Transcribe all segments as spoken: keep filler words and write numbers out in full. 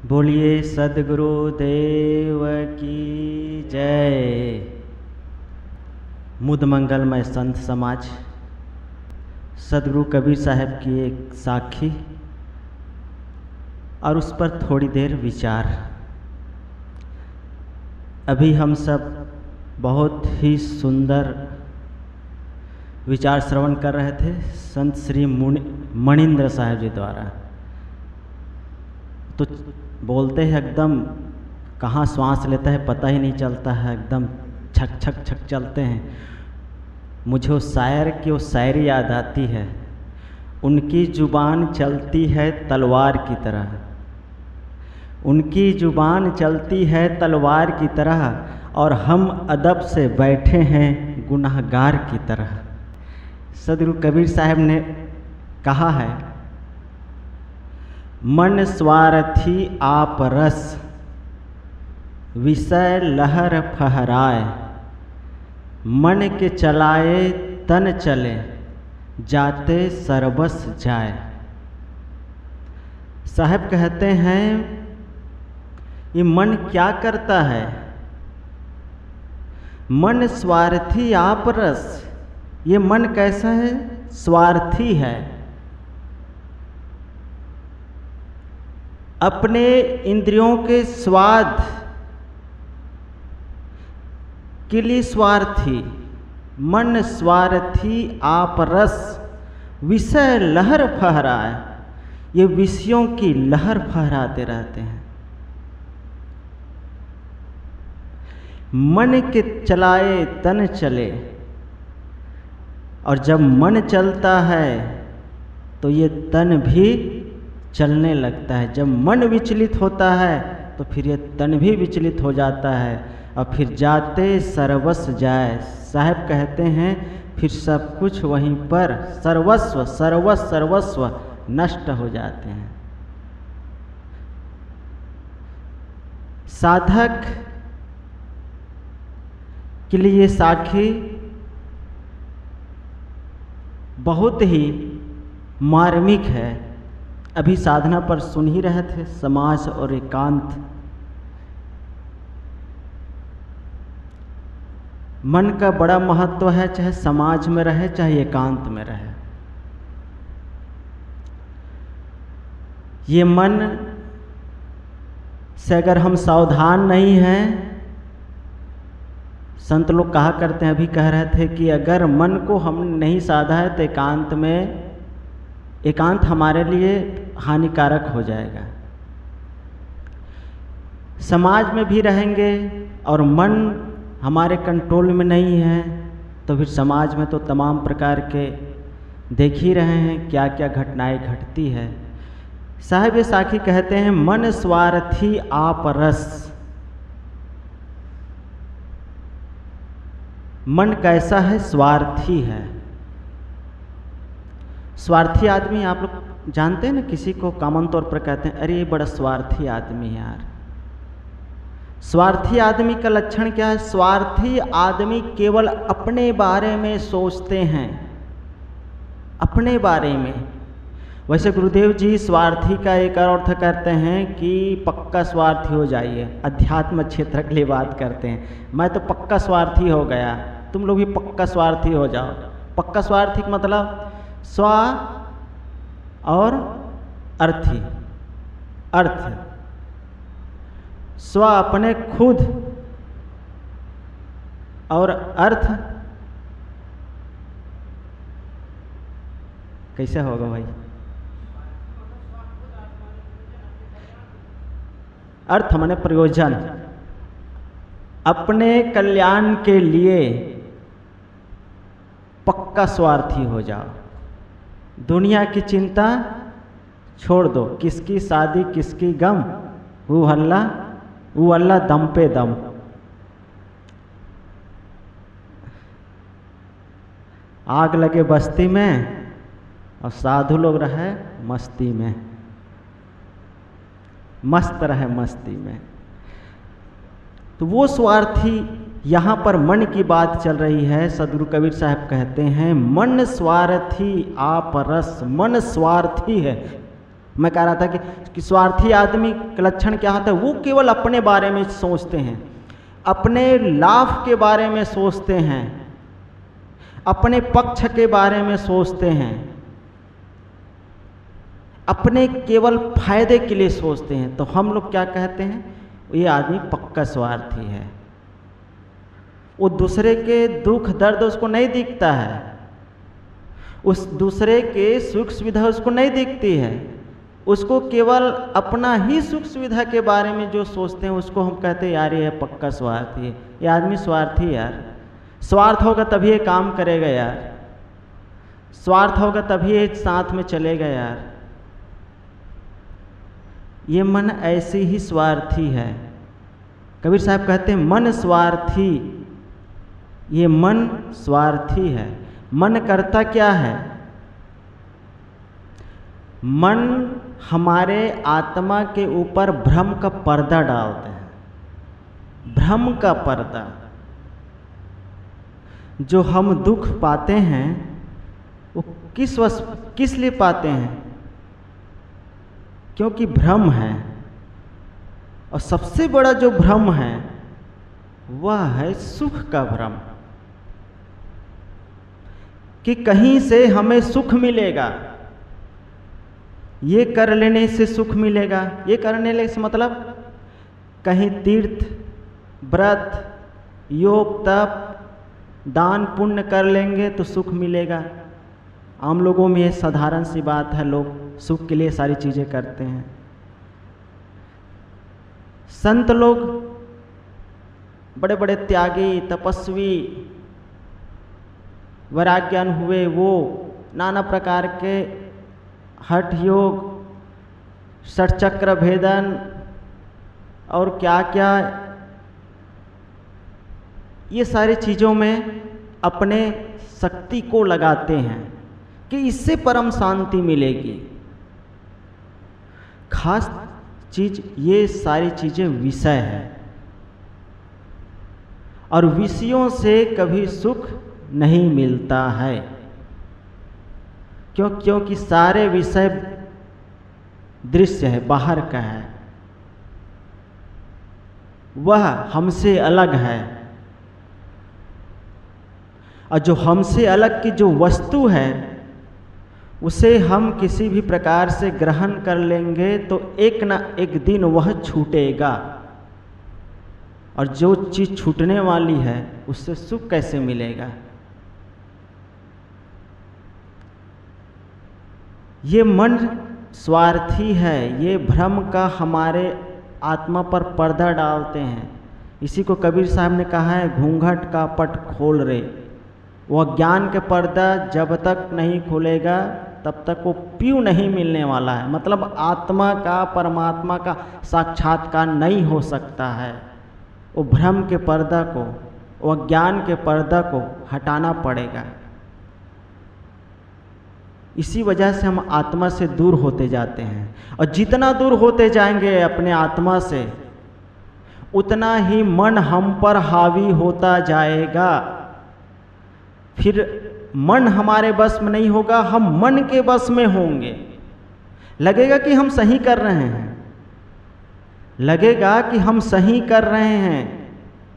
बोलिए सद्गुरु देव की जय। मुद मंगलमय संत समाज सद्गुरु कबीर साहब की एक साखी और उस पर थोड़ी देर विचार। अभी हम सब बहुत ही सुंदर विचार श्रवण कर रहे थे संत श्री मणिंद्र साहब जी द्वारा। तो बोलते हैं एकदम कहाँ श्वास लेता है पता ही नहीं चलता है, एकदम छक छक छक चलते हैं। मुझे उस शायर की वो शायरी याद आती है, उनकी जुबान चलती है तलवार की तरह, उनकी जुबान चलती है तलवार की तरह, और हम अदब से बैठे हैं गुनाहगार की तरह। सद्गुरु कबीर साहब ने कहा है, मन स्वार्थी आप रस विषय लहर फहराए, मन के चलाए तन चले जाते सर्वस जाए। साहब कहते हैं ये मन क्या करता है? मन स्वार्थी आप रस। ये मन कैसा है? स्वार्थी है। अपने इंद्रियों के स्वाद के लिए स्वार्थी। मन स्वार्थी आप रस विषय लहर फहराए। ये विषयों की लहर फहराते रहते हैं। मन के चलाए तन चले, और जब मन चलता है तो ये तन भी चलने लगता है। जब मन विचलित होता है तो फिर ये तन भी विचलित हो जाता है, और फिर जाते सर्वस्व जाए। साहब कहते हैं फिर सब कुछ वहीं पर सर्वस्व सर्वस्व सर्वस्व नष्ट हो जाते हैं। साधक के लिए साखी बहुत ही मार्मिक है। अभी साधना पर सुन ही रहे थे, समाज और एकांत। मन का बड़ा महत्व है, चाहे समाज में रहे चाहे एकांत में रहे। ये मन से अगर हम सावधान नहीं हैं, संत लोग कहा करते हैं, अभी कह रहे थे कि अगर मन को हम नहीं साधा है तो एकांत में एकांत हमारे लिए हानिकारक हो जाएगा। समाज में भी रहेंगे और मन हमारे कंट्रोल में नहीं है तो फिर समाज में तो तमाम प्रकार के देख ही रहे हैं क्या क्या घटनाएं घटती है। साहिब ये साखी कहते हैं, मन स्वार्थी आप रस। मन कैसा है? स्वार्थी है। स्वार्थी आदमी आप लोग जानते हैं ना, किसी को कॉमन तौर पर कहते हैं अरे ये बड़ा स्वार्थी आदमी है यार। स्वार्थी आदमी का लक्षण क्या है? स्वार्थी आदमी केवल अपने बारे में सोचते हैं, अपने बारे में। वैसे गुरुदेव जी स्वार्थी का एक और अर्थ करते हैं कि पक्का स्वार्थी हो जाइए। अध्यात्म क्षेत्र के लिए बात करते हैं, मैं तो पक्का स्वार्थी हो गया, तुम लोग भी पक्का स्वार्थी हो जाओ। पक्का स्वार्थी का मतलब स्व और अर्थी। अर्थ स्व अपने खुद, और अर्थ कैसे होगा भाई? अर्थ माने प्रयोजन। अपने कल्याण के लिए पक्का स्वार्थी हो जाओ। दुनिया की चिंता छोड़ दो, किसकी शादी किसकी गम, वो हल्ला वो अल्लाह दम पे दम। आग लगे बस्ती में और साधु लोग रहे मस्ती में, मस्त रहे मस्ती में। तो वो स्वार्थी, यहाँ पर मन की बात चल रही है। सद्गुरु कबीर साहब कहते हैं, मन स्वार्थी आप रस। मन स्वार्थी है, मैं कह रहा था कि, कि स्वार्थी आदमी का लक्षण क्या होता है, वो केवल अपने बारे में सोचते हैं, अपने लाभ के बारे में सोचते हैं, अपने पक्ष के बारे में सोचते हैं, अपने केवल फायदे के लिए सोचते हैं। तो हम लोग क्या कहते हैं, ये आदमी पक्का स्वार्थी है। वो दूसरे के दुख दर्द उसको नहीं दिखता है, उस दूसरे के सुख सुविधा उसको नहीं दिखती है, उसको केवल अपना ही सुख सुविधा के बारे में जो सोचते हैं उसको हम कहते हैं यार ये पक्का स्वार्थी है, ये आदमी स्वार्थी यार। स्वार्थ होगा तभी ये काम करेगा यार, स्वार्थ होगा तभी ये साथ में चलेगा यार। ये मन ऐसी ही स्वार्थी है। कबीर साहब कहते हैं मन स्वार्थी, ये मन स्वार्थी है। मन करता क्या है, मन हमारे आत्मा के ऊपर भ्रम का पर्दा डालते हैं। भ्रम का पर्दा, जो हम दुख पाते हैं वो किस वस किस लिए पाते हैं, क्योंकि भ्रम है। और सबसे बड़ा जो भ्रम है वह है सुख का भ्रम, कि कहीं से हमें सुख मिलेगा, ये कर लेने से सुख मिलेगा। ये करने से मतलब कहीं तीर्थ व्रत योग तप दान पुण्य कर लेंगे तो सुख मिलेगा। आम लोगों में ये साधारण सी बात है, लोग सुख के लिए सारी चीज़ें करते हैं। संत लोग बड़े बड़े त्यागी तपस्वी वैराग्यवान हुए, वो नाना प्रकार के हठ योग षटचक्र भेदन और क्या क्या ये सारी चीज़ों में अपने शक्ति को लगाते हैं कि इससे परम शांति मिलेगी। खास चीज ये सारी चीज़ें विषय है, और विषयों से कभी सुख नहीं मिलता है। क्यों? क्योंकि सारे विषय दृश्य है, बाहर का है, वह हमसे अलग है। और जो हमसे अलग की जो वस्तु है उसे हम किसी भी प्रकार से ग्रहण कर लेंगे तो एक ना एक दिन वह छूटेगा, और जो चीज़ छूटने वाली है उससे सुख कैसे मिलेगा। ये मन स्वार्थी है, ये भ्रम का हमारे आत्मा पर पर्दा डालते हैं। इसी को कबीर साहब ने कहा है, घूंघट का पट खोल रे। वह ज्ञान के पर्दा जब तक नहीं खुलेगा तब तक वो पीऊ नहीं मिलने वाला है। मतलब आत्मा का परमात्मा का साक्षात्कार नहीं हो सकता है। वो भ्रम के पर्दा को, वह ज्ञान के पर्दा को हटाना पड़ेगा। इसी वजह से हम आत्मा से दूर होते जाते हैं, और जितना दूर होते जाएंगे अपने आत्मा से उतना ही मन हम पर हावी होता जाएगा। फिर मन हमारे बस में नहीं होगा, हम मन के बस में होंगे। लगेगा कि हम सही कर रहे हैं, लगेगा कि हम सही कर रहे हैं,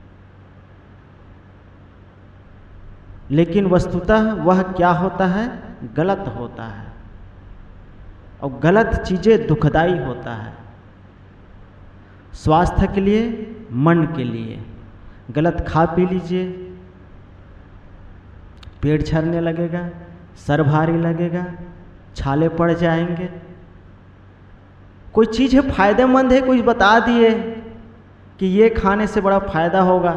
लेकिन वस्तुतः वह क्या होता है, गलत होता है। और गलत चीज़ें दुखदाई होता है, स्वास्थ्य के लिए, मन के लिए। गलत खा पी लीजिए, पेट झरने लगेगा, सर भारी लगेगा, छाले पड़ जाएंगे। कोई चीज़ है फायदेमंद है, कुछ बता दिए कि ये खाने से बड़ा फायदा होगा।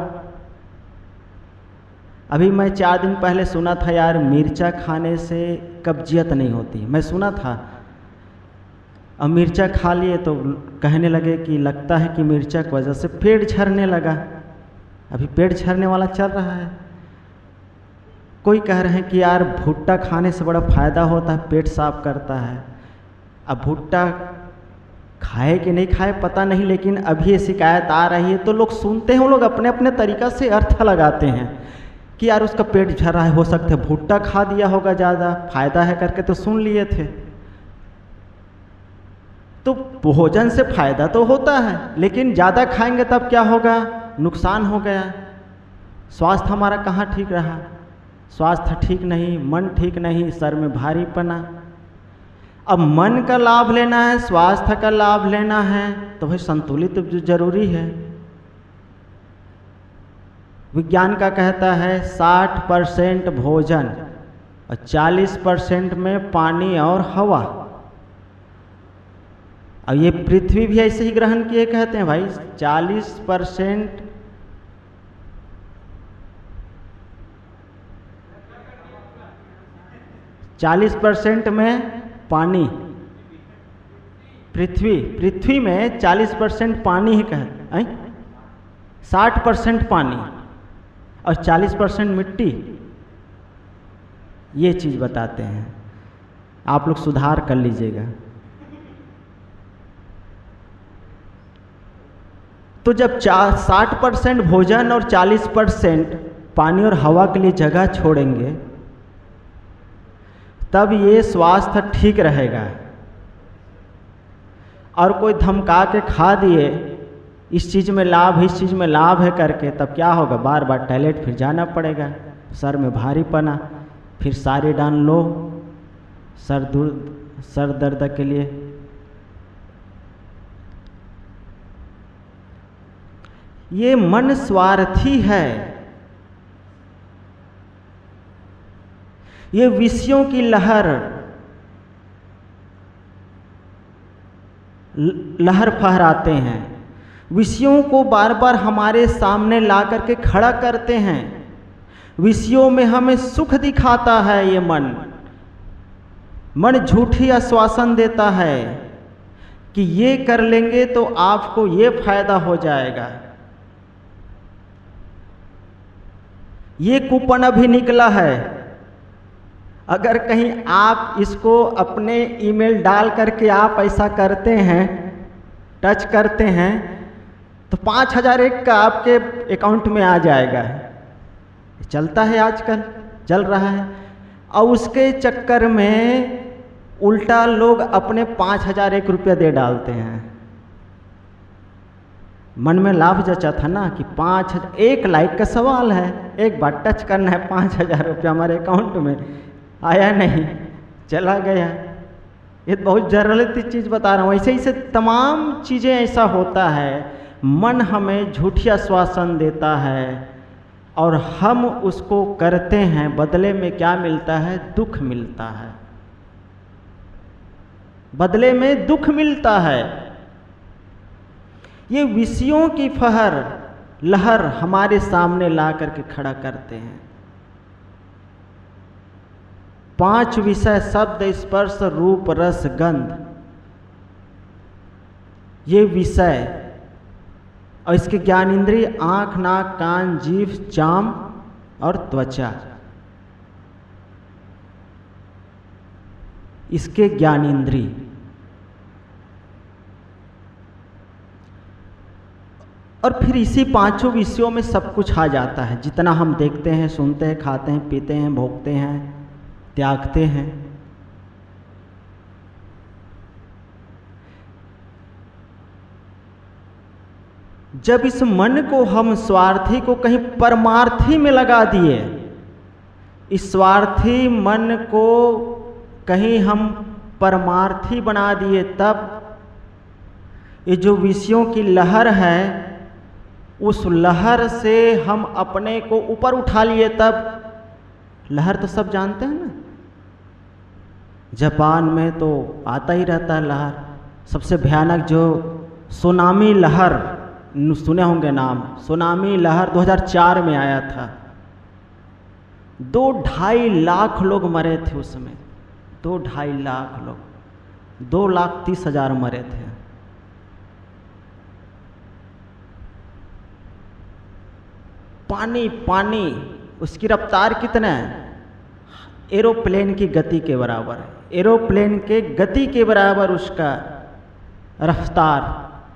अभी मैं चार दिन पहले सुना था यार मिर्चा खाने से कब्जियत नहीं होती, मैं सुना था। अब मिर्चा खा लिए तो कहने लगे कि लगता है कि मिर्चा की वजह से पेट झरने लगा। अभी पेट झरने वाला चल रहा है। कोई कह रहे हैं कि यार भुट्टा खाने से बड़ा फ़ायदा होता है, पेट साफ करता है। अब भुट्टा खाए कि नहीं खाए पता नहीं, लेकिन अभी ये शिकायत आ रही है तो लोग सुनते हैं, वो लोग अपने अपने तरीक़ा से अर्थ लगाते हैं कि यार उसका पेट झर रहा है, हो सकता है भुट्टा खा दिया होगा, ज़्यादा फ़ायदा है करके तो सुन लिए थे। तो भोजन से फायदा तो होता है, लेकिन ज़्यादा खाएंगे तब क्या होगा? नुकसान हो गया। स्वास्थ्य हमारा कहाँ ठीक रहा? स्वास्थ्य ठीक नहीं, मन ठीक नहीं, सर में भारीपना। अब मन का लाभ लेना है, स्वास्थ्य का लाभ लेना है, तो भाई संतुलित जो जरूरी है। विज्ञान का कहता है साठ परसेंट भोजन और चालीस परसेंट में पानी और हवा। अब ये पृथ्वी भी ऐसे ही ग्रहण किए कहते हैं भाई, चालीस परसेंट चालीस परसेंट में पानी, पृथ्वी पृथ्वी में चालीस परसेंट पानी ही कहते हैं, साठ परसेंट पानी और चालीस परसेंट मिट्टी। ये चीज़ बताते हैं, आप लोग सुधार कर लीजिएगा। तो जब साठ परसेंट भोजन और चालीस परसेंट पानी और हवा के लिए जगह छोड़ेंगे, तब ये स्वास्थ्य ठीक रहेगा। और कोई धमका के खा दिए इस चीज़ में लाभ, इस चीज़ में लाभ है करके, तब क्या होगा? बार बार टॉयलेट फिर जाना पड़ेगा, सर में भारीपना, फिर सारे डाल लो सर दर्द सर दर्द के लिए। ये मन स्वार्थी है, ये विषयों की लहर लहर फहराते हैं, विषयों को बार बार हमारे सामने ला करके खड़ा करते हैं, विषयों में हमें सुख दिखाता है। ये मन मन झूठी आश्वासन देता है कि ये कर लेंगे तो आपको ये फायदा हो जाएगा। ये कूपन अभी निकला है, अगर कहीं आप इसको अपने ईमेल डाल करके आप ऐसा करते हैं, टच करते हैं, तो पाँच हजार एक का आपके अकाउंट में आ जाएगा। चलता है आजकल, चल रहा है। और उसके चक्कर में उल्टा लोग अपने पाँच हजार एक रुपया दे डालते हैं। मन में लाभ जचा था ना कि पाँच हजार, एक लाइक का सवाल है, एक बार टच करना है, पाँच हजार रुपया हमारे अकाउंट में आया, नहीं चला गया। ये बहुत जरूरत चीज़ बता रहा हूँ। ऐसे ऐसे तमाम चीज़ें ऐसा होता है, मन हमें झूठी आश्वासन देता है और हम उसको करते हैं, बदले में क्या मिलता है? दुख मिलता है, बदले में दुख मिलता है। ये विषयों की फहर लहर हमारे सामने ला करके खड़ा करते हैं। पांच विषय शब्द स्पर्श रूप रस गंध, ये विषय और इसके ज्ञान इंद्रिय आँख नाक कान जीभ चाम और त्वचा, इसके ज्ञान इंद्रिय। और फिर इसी पांचों विषयों में सब कुछ आ जाता है, जितना हम देखते हैं, सुनते हैं, खाते हैं, पीते हैं, भोगते हैं, त्यागते हैं। जब इस मन को हम स्वार्थी को कहीं परमार्थी में लगा दिए, इस स्वार्थी मन को कहीं हम परमार्थी बना दिए, तब ये जो विषयों की लहर है, उस लहर से हम अपने को ऊपर उठा लिए। तब लहर तो सब जानते हैं ना, जापान में तो आता ही रहता है लहर। सबसे भयानक जो सुनामी लहर, सुने होंगे नाम, सुनामी लहर दो हज़ार चार में आया था। दो ढाई लाख लोग मरे थे उसमें, दो ढाई लाख लोग, दो लाख तीस हजार मरे थे। पानी पानी, उसकी रफ्तार कितना है? एरोप्लेन की गति के बराबर है, एरोप्लेन के गति के बराबर उसका रफ्तार।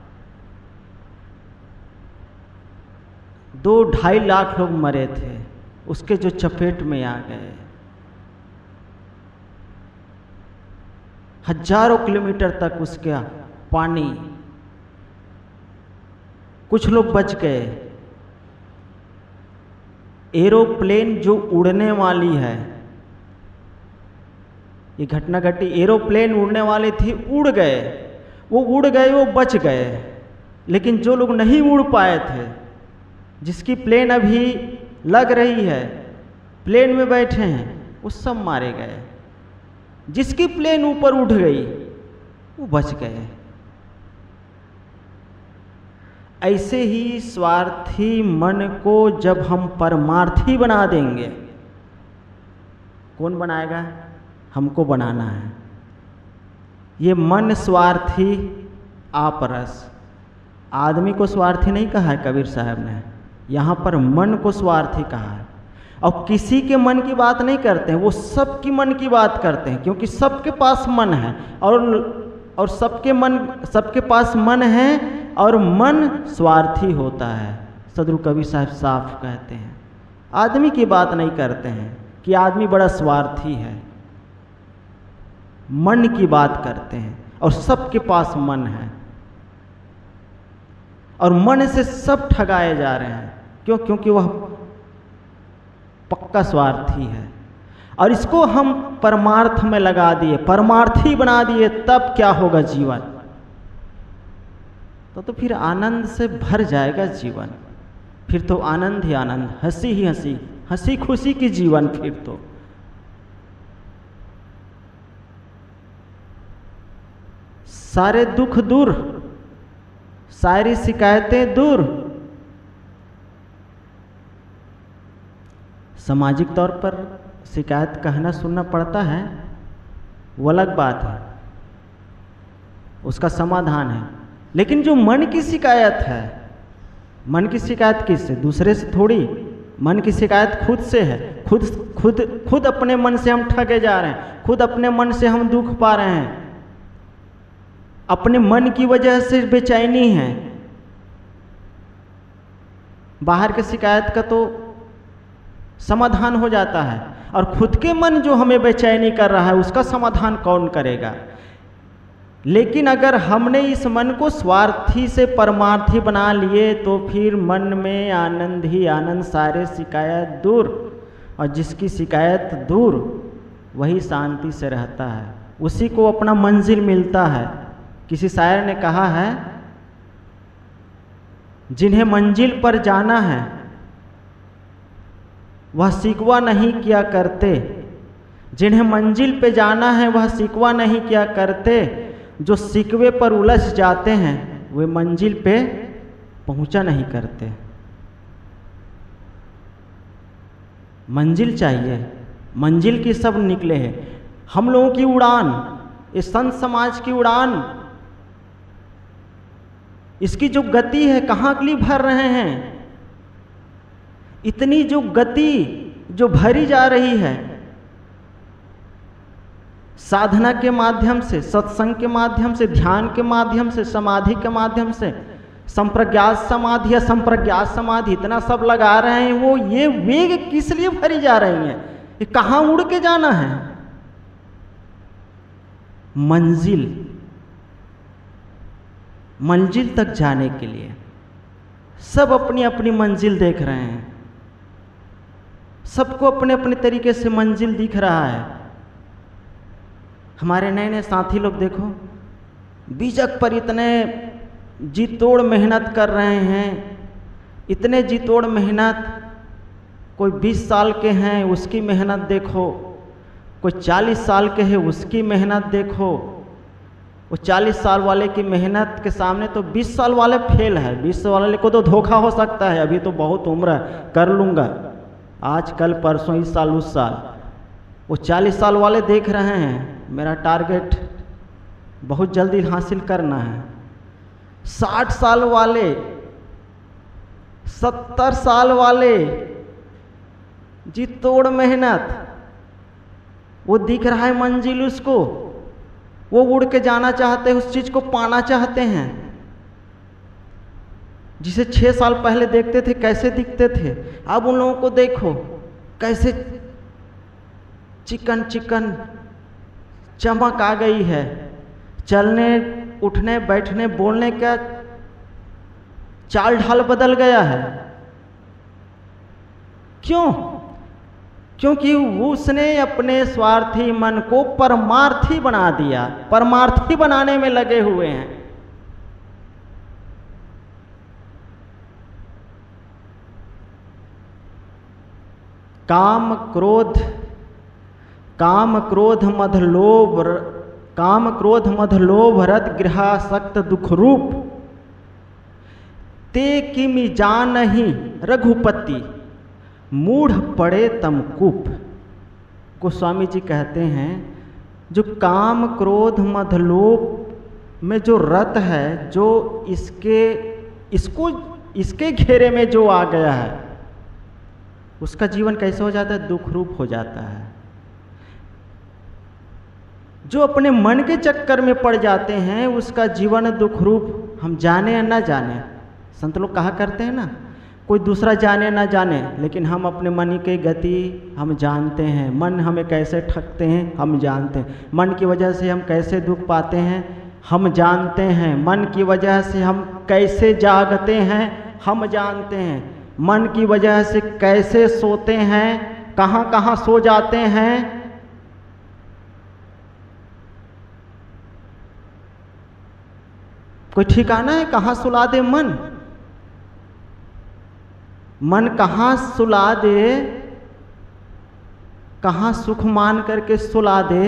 दो ढाई लाख लोग मरे थे, उसके जो चपेट में आ गए। हजारों किलोमीटर तक उसका पानी, कुछ लोग बच गए। एरोप्लेन जो उड़ने वाली है, ये घटना घटी, एरोप्लेन उड़ने वाली थी, उड़ गए, वो उड़ गए, वो बच गए। लेकिन जो लोग नहीं उड़ पाए थे, जिसकी प्लेन अभी लग रही है, प्लेन में बैठे हैं, वो सब मारे गए। जिसकी प्लेन ऊपर उठ गई वो बच गए। ऐसे ही स्वार्थी मन को जब हम परमार्थी बना देंगे, कौन बनाएगा? हमको बनाना है। ये मन स्वार्थी आपरस, आदमी को स्वार्थी नहीं कहा है कबीर साहब ने, यहाँ पर मन को स्वार्थी कहा है। और किसी के मन की बात नहीं करते हैं, वो सबकी मन की बात करते हैं, क्योंकि सबके पास मन है और और सबके मन सबके पास मन है और मन स्वार्थी होता है। सदगुरु कबीर साहब साफ कहते हैं, आदमी की बात नहीं करते हैं कि आदमी बड़ा स्वार्थी है, मन की बात करते हैं। और सबके पास मन है और मन से सब ठगाए जा रहे हैं। क्यों? क्योंकि वह पक्का स्वार्थी है। और इसको हम परमार्थ में लगा दिए, परमार्थी बना दिए, तब क्या होगा जीवन? तो तो फिर आनंद से भर जाएगा जीवन। फिर तो आनंद ही आनंद, हंसी ही हंसी, हंसी खुशी की जीवन। फिर तो सारे दुख दूर, सारी शिकायतें दूर। सामाजिक तौर पर शिकायत कहना सुनना पड़ता है, वो अलग बात है, उसका समाधान है। लेकिन जो मन की शिकायत है, मन की शिकायत किससे? दूसरे से थोड़ी, मन की शिकायत खुद से है। खुद खुद खुद अपने मन से हम ठगे जा रहे हैं, खुद अपने मन से हम दुख पा रहे हैं, अपने मन की वजह से बेचैनी है। बाहर के शिकायत का तो समाधान हो जाता है, और खुद के मन जो हमें बेचैनी कर रहा है उसका समाधान कौन करेगा? लेकिन अगर हमने इस मन को स्वार्थी से परमार्थी बना लिए तो फिर मन में आनंद ही आनंद, सारे शिकायत दूर। और जिसकी शिकायत दूर वही शांति से रहता है, उसी को अपना मंजिल मिलता है। किसी शायर ने कहा है, जिन्हें मंजिल पर जाना है वह शिकवा नहीं किया करते, जिन्हें मंजिल पे जाना है वह शिकवा नहीं किया करते, जो शिकवे पर उलझ जाते हैं वे मंजिल पे पहुंचा नहीं करते। मंजिल चाहिए, मंजिल की सब निकले हैं। हम लोगों की उड़ान, इस संत समाज की उड़ान, इसकी जो गति है, कहाँ के लिए भर रहे हैं? इतनी जो गति जो भरी जा रही है साधना के माध्यम से, सत्संग के माध्यम से, ध्यान के माध्यम से, समाधि के माध्यम से, संप्रज्ञात समाधि या संप्रज्ञात समाधि, इतना सब लगा रहे हैं, वो ये वेग किस लिए भरी जा रही हैं? ये कहाँ उड़ के जाना है? मंजिल, मंजिल तक जाने के लिए सब अपनी अपनी मंजिल देख रहे हैं, सबको अपने अपने तरीके से मंजिल दिख रहा है। हमारे नए नए साथी लोग देखो, बीजक पर इतने जी तोड़ मेहनत कर रहे हैं, इतने जी तोड़ मेहनत। कोई बीस साल के हैं उसकी मेहनत देखो, कोई चालीस साल के है उसकी मेहनत देखो। वो चालीस साल वाले की मेहनत के सामने तो बीस साल वाले फेल है। बीस साल वाले को तो धोखा हो सकता है, अभी तो बहुत उम्र है, कर लूँगा, आज कल परसों, इस साल उस साल। वो चालीस साल वाले देख रहे हैं मेरा टारगेट बहुत जल्दी हासिल करना है। साठ साल वाले, सत्तर साल वाले, जी तोड़ मेहनत, वो दिख रहा है मंजिल उसको, वो उड़ के जाना चाहते हैं, उस चीज़ को पाना चाहते हैं। जिसे छः साल पहले देखते थे कैसे दिखते थे, अब उन लोगों को देखो कैसे चिकन चिकन चमक आ गई है, चलने उठने बैठने बोलने का चाल ढाल बदल गया है। क्यों? क्योंकि उसने अपने स्वार्थी मन को परमार्थी बना दिया, परमार्थी बनाने में लगे हुए हैं। काम क्रोध काम क्रोध मध लोभ काम क्रोध मध लोभ रत गृहासक्त दुख रूप ते किमि जानहि रघुपति मूढ़ पड़े तम कूप। गोस्वामी जी कहते हैं जो काम क्रोध मध लोभ में जो रत है, जो इसके इसको इसके घेरे में जो आ गया है, उसका जीवन कैसे हो जाता है? दुख रूप हो जाता है। जो अपने मन के चक्कर में पड़ जाते हैं उसका जीवन दुख रूप, हम जाने या ना जाने। संत लोग कहा करते हैं ना, कोई दूसरा जाने ना जाने लेकिन हम अपने मन की गति हम जानते हैं। मन हमें कैसे ठगते हैं हम जानते हैं। मन की वजह से हम कैसे दुख पाते हैं हम जानते हैं। मन की वजह से हम कैसे जागते हैं हम जानते हैं। मन की वजह से कैसे सोते हैं, कहाँ कहाँ सो जाते हैं। कोई ठिकाना है कहाँ सुला दे मन? मन कहाँ सुला दे, कहाँ सुख मान करके सुला दे।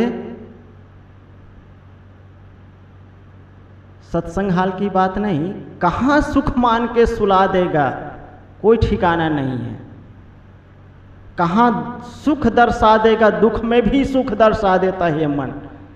सत्संग हाल की बात नहीं, कहाँ सुख मान के सुला देगा कोई ठिकाना नहीं है। कहाँ सुख दर्शा देगा, दुख में भी सुख दर्शा देता है मन।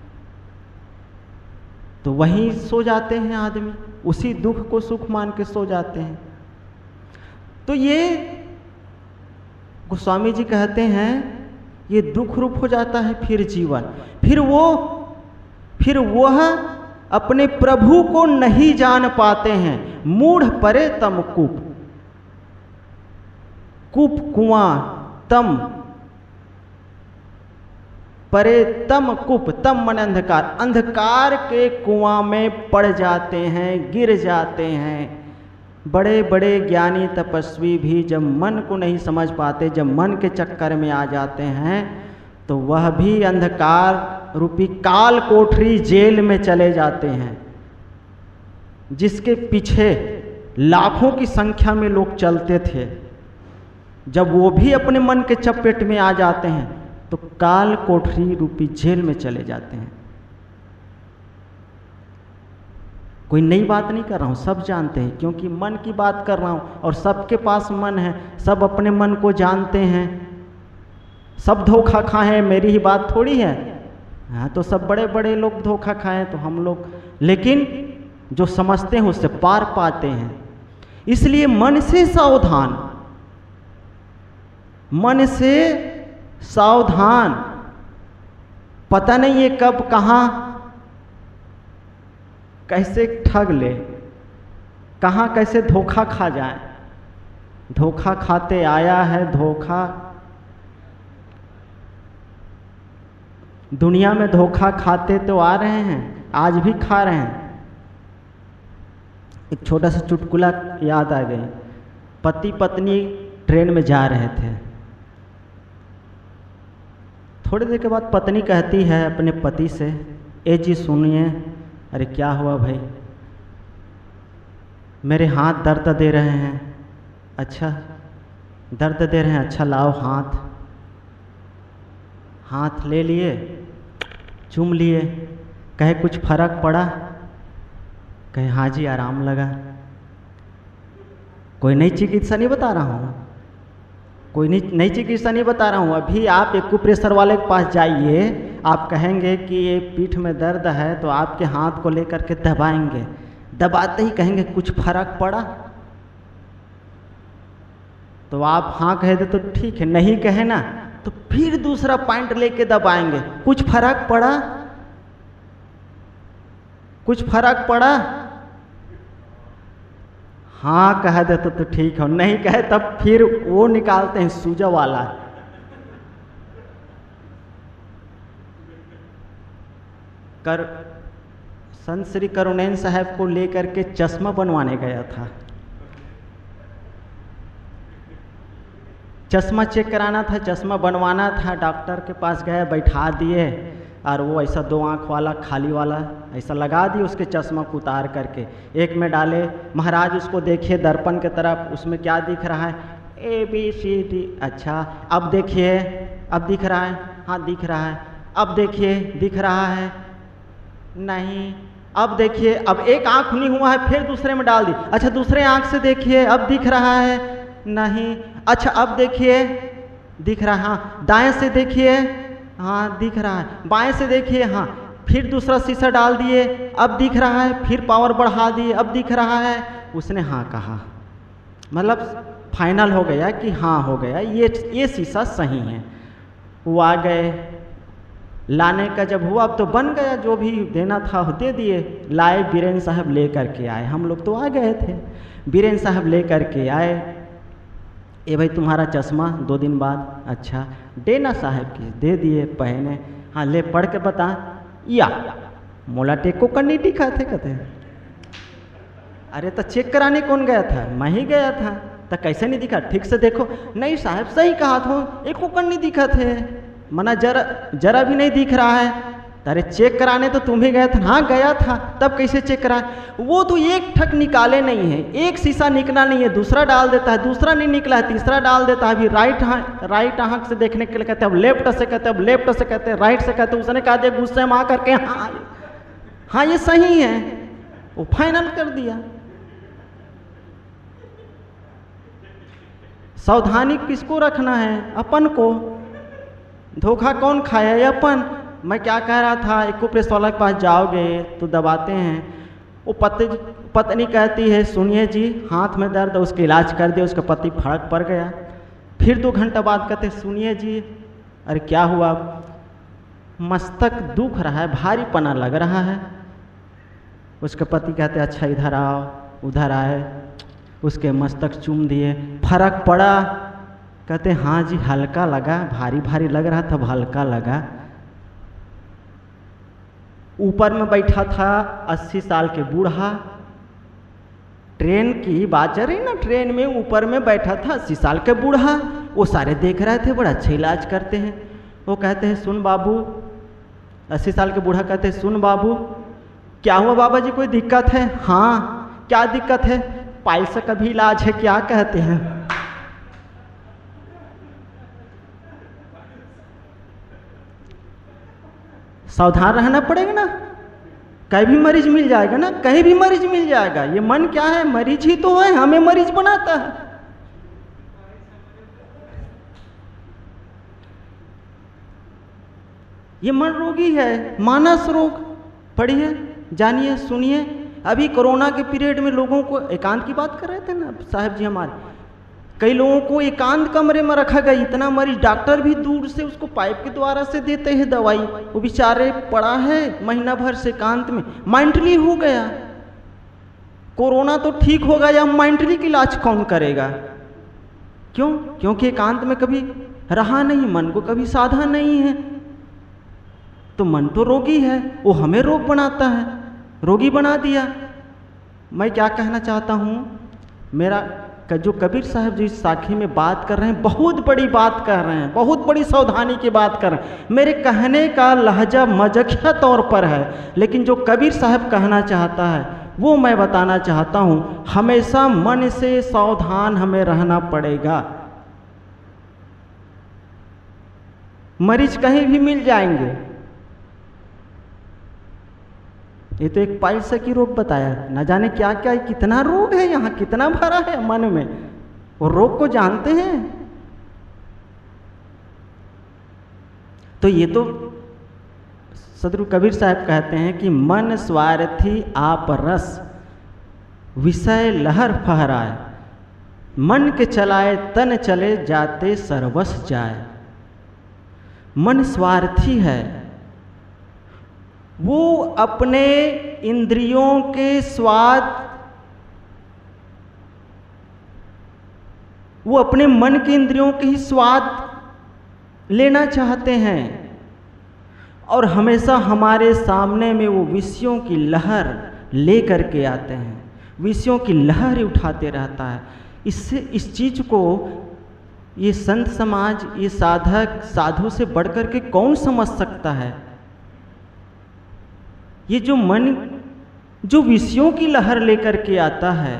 तो वहीं सो जाते हैं आदमी, उसी दुख को सुख मान के सो जाते हैं। तो ये गोस्वामी जी कहते हैं ये दुख रूप हो जाता है फिर जीवन। फिर वो फिर वह अपने प्रभु को नहीं जान पाते हैं। मूढ़ परे तम कूप, कूप कुआं, तम परे तम कूप, तम मन अंधकार, अंधकार के कुआं में पड़ जाते हैं, गिर जाते हैं। बड़े बड़े ज्ञानी तपस्वी भी जब मन को नहीं समझ पाते, जब मन के चक्कर में आ जाते हैं तो वह भी अंधकार रूपी काल कोठरी जेल में चले जाते हैं, जिसके पीछे लाखों की संख्या में लोग चलते थे। जब वो भी अपने मन के चपेट में आ जाते हैं तो काल कोठरी रूपी जेल में चले जाते हैं। कोई नई बात नहीं कर रहा हूँ, सब जानते हैं, क्योंकि मन की बात कर रहा हूँ और सबके पास मन है, सब अपने मन को जानते हैं। सब धोखा खाए हैं, मेरी ही बात थोड़ी है। हाँ, तो सब बड़े बड़े लोग धोखा खाएं तो हम लोग, लेकिन जो समझते हैं उससे पार पाते हैं। इसलिए मन से सावधान, मन से सावधान। पता नहीं ये कब कहाँ कैसे ठग ले, कहाँ कैसे धोखा खा जाए। धोखा खाते आया है धोखा, दुनिया में धोखा खाते तो आ रहे हैं, आज भी खा रहे हैं। एक छोटा सा चुटकुला याद आ गई। पति पत्नी ट्रेन में जा रहे थे। थोड़ी देर के बाद पत्नी कहती है अपने पति से, ए जी सुनिए। अरे क्या हुआ भाई? मेरे हाथ दर्द दे रहे हैं। अच्छा दर्द दे रहे हैं, अच्छा लाओ हाथ। हाथ ले लिए, चूम लिए। कहे कुछ फर्क पड़ा? कहे हाँ जी आराम लगा। कोई नई चिकित्सा नहीं बता रहा हूँ, कोई नई चिकित्सा नहीं बता रहा हूँ। अभी आप एक्यूप्रेशर वाले के पास जाइए, आप कहेंगे कि ये पीठ में दर्द है तो आपके हाथ को लेकर के दबाएंगे, दबाते ही कहेंगे कुछ फर्क पड़ा? तो आप हाँ कह दे तो ठीक है, नहीं कहे ना तो फिर दूसरा पॉइंट लेके दबाएंगे, कुछ फर्क पड़ा? कुछ फर्क पड़ा? हाँ कह दे तो, तो ठीक है, नहीं कहे तब फिर वो निकालते हैं सूजा वाला। कर संत श्री करुणैन साहब को लेकर के चश्मा बनवाने गया था। चश्मा चेक कराना था, चश्मा बनवाना था, डॉक्टर के पास गए, बैठा दिए और वो ऐसा दो आँख वाला खाली वाला ऐसा लगा दिए उसके चश्मा को उतार करके, एक में डाले। महाराज उसको देखिए दर्पण के तरफ, उसमें क्या दिख रहा है? A B C D. अच्छा अब देखिए, अब दिख रहा है? हाँ दिख रहा है। अब देखिए, दिख रहा है? नहीं। अब देखिए, अब एक आँख खुली हुआ है, फिर दूसरे में डाल दी। अच्छा दूसरे आँख से देखिए, अब दिख रहा है? नहीं। अच्छा अब देखिए, दिख रहा है? हाँ। दाएं से देखिए, हाँ दिख रहा है। बाएं से देखिए, हाँ। फिर दूसरा शीशा डाल दिए, अब दिख रहा है। फिर पावर बढ़ा दिए, अब दिख रहा है। उसने हाँ कहा, मतलब फाइनल हो गया कि हाँ हो गया, ये ये शीशा सही है। वो आ गए, लाने का जब हुआ अब तो बन गया, जो भी देना था दे दिए। लाए, बीरेन साहब ले करके आए, हम लोग तो आ गए थे। बीरेन साहब ले करके आए, ए भाई तुम्हारा चश्मा दो दिन बाद। अच्छा देना साहब की, दे दिए, पहने। हाँ ले पढ़ के बता। या मोला टेक को करनी दिखा थे कहते हैं। अरे तो चेक कराने कौन गया था? मैं ही गया था। तो कैसे नहीं दिखा? ठीक से देखो। नहीं साहब सही कहा था, एक को नहीं दिखा थे, मना जरा जरा भी नहीं दिख रहा है। अरे चेक कराने तो तुम ही गए थे। हाँ गया था, तब कैसे चेक कराए? वो तो एक ठक निकाले नहीं है, एक शीशा निकला नहीं है, दूसरा डाल देता है, दूसरा नहीं निकला है, तीसरा डाल देता है। अभी राइट राइट आँख से देखने के लिए कहते हैं, अब लेफ्ट से कहते हैं, अब लेफ्ट से कहते हैं, राइट से कहते हैं। उसने कहा दिया गुस्से में आकर के, हाँ हाँ ये सही है, वो फाइनल कर दिया। सावधानी किसको रखना है? अपन को। धोखा कौन खाया है? अपन। मैं क्या कह रहा था, इको प्रेस वाला के पास जाओगे तो दबाते हैं, वो पति पत्नी कहती है सुनिए जी हाथ में दर्द है, उसका इलाज कर दिया, उसका पति फर्क पड़ गया। फिर दो घंटा बाद कहते सुनिए जी, अरे क्या हुआ? मस्तक दुख रहा है, भारी पना लग रहा है। उसके पति कहते अच्छा इधर आओ, उधर आए, उसके मस्तक चूम दिए, फर्क पड़ा? कहते हाँ जी हल्का लगा, भारी भारी लग रहा था, हल्का लगा। ऊपर में बैठा था अस्सी साल के बूढ़ा, ट्रेन की बात चल रही ना, ट्रेन में ऊपर में बैठा था अस्सी साल के बूढ़ा। वो सारे देख रहे थे, बड़ा अच्छा इलाज करते हैं। वो कहते हैं सुन बाबू, अस्सी साल के बूढ़ा कहते हैं सुन बाबू, क्या हुआ बाबा जी, कोई दिक्कत है? हाँ क्या दिक्कत है? पाइल्स का भी इलाज है, क्या कहते हैं? सावधान रहना पड़ेगा ना, कहीं भी मरीज मिल जाएगा ना, कहीं भी मरीज मिल जाएगा। ये मन क्या है? मरीज ही तो है, हमें मरीज बनाता है। ये मन रोगी है, मानस रोग। पढ़िए, जानिए, सुनिए। अभी कोरोना के पीरियड में लोगों को एकांत की बात कर रहे थे ना साहब जी हमारे, कई लोगों को एकांत कमरे में रखा गया। इतना मरीज, डॉक्टर भी दूर से उसको पाइप के द्वारा से देते हैं दवाई, वो बेचारे पड़ा है महीना भर से एकांत में, मेंटली हो गया। कोरोना तो ठीक होगा, या मेंटली का इलाज कौन करेगा? क्यों? क्योंकि एकांत में कभी रहा नहीं, मन को कभी साधा नहीं है। तो मन तो रोगी है, वो हमें रोग बनाता है, रोगी बना दिया। मैं क्या कहना चाहता हूँ, मेरा जो कबीर साहब जी साखी में बात कर रहे हैं, बहुत बड़ी बात कर रहे हैं, बहुत बड़ी सावधानी की बात कर रहे हैं। मेरे कहने का लहजा मजकिया तौर पर है, लेकिन जो कबीर साहब कहना चाहता है वो मैं बताना चाहता हूँ। हमेशा मन से सावधान हमें रहना पड़ेगा। मरीज कहीं भी मिल जाएंगे। ये तो एक पाइल्स की रोग बताया, न जाने क्या क्या, कितना रोग है यहाँ, कितना भरा है मन में, वो रोग को जानते हैं। तो ये तो सदगुरु कबीर साहब कहते हैं कि मन स्वार्थी आप रस, विषय लहर फहराए, मन के चलाए तन चले जाते सर्वस जाए। मन स्वार्थी है, वो अपने इंद्रियों के स्वाद, वो अपने मन के इंद्रियों के ही स्वाद लेना चाहते हैं। और हमेशा हमारे सामने में वो विषयों की लहर ले करके आते हैं, विषयों की लहर ही उठाते रहता है। इससे इस चीज़ को ये संत समाज, ये साधक, साधु से बढ़कर के कौन समझ सकता है? ये जो मन जो विषयों की लहर लेकर के आता है,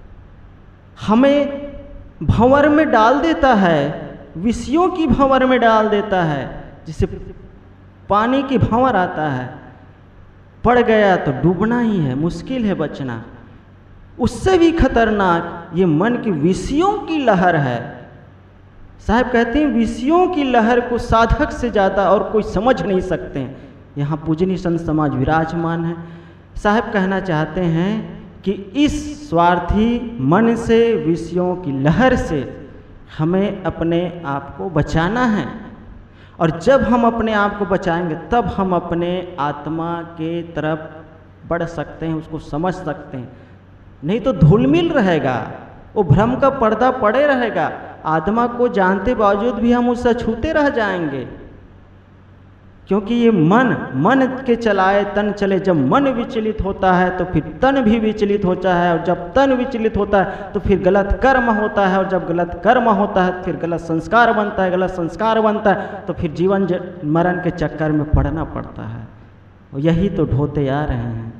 हमें भंवर में डाल देता है, विषयों की भंवर में डाल देता है। जिसे पानी की भंवर आता है, पड़ गया तो डूबना ही है, मुश्किल है बचना। उससे भी खतरनाक ये मन की विषयों की लहर है। साहब कहते हैं विषयों की लहर को साधक से ज़्यादा और कोई समझ नहीं सकते। यहाँ पूजनीय संत समाज विराजमान है। साहब कहना चाहते हैं कि इस स्वार्थी मन से, विषयों की लहर से हमें अपने आप को बचाना है। और जब हम अपने आप को बचाएंगे तब हम अपने आत्मा के तरफ बढ़ सकते हैं, उसको समझ सकते हैं। नहीं तो धूलमिल रहेगा, वो भ्रम का पर्दा पड़े रहेगा। आत्मा को जानते बावजूद भी हम उससे छूते रह जाएंगे, क्योंकि ये मन मन के चलाए तन चले। जब मन विचलित होता है तो फिर तन भी विचलित होता है, और जब तन विचलित होता है तो फिर गलत कर्म होता है, और जब गलत कर्म होता है फिर गलत संस्कार बनता है, गलत संस्कार बनता है तो फिर जीवन मरण के चक्कर में पड़ना पड़ता है। और यही तो ढोते आ रहे हैं।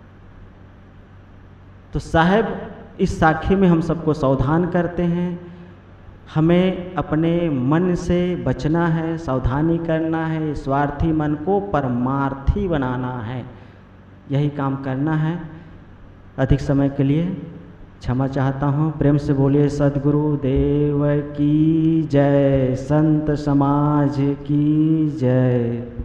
तो साहब इस साखी में हम सबको सावधान करते हैं, हमें अपने मन से बचना है, सावधानी करना है, स्वार्थी मन को परमार्थी बनाना है, यही काम करना है। अधिक समय के लिए क्षमा चाहता हूँ। प्रेम से बोलिए सद्गुरु देव की जय, संत समाज की जय।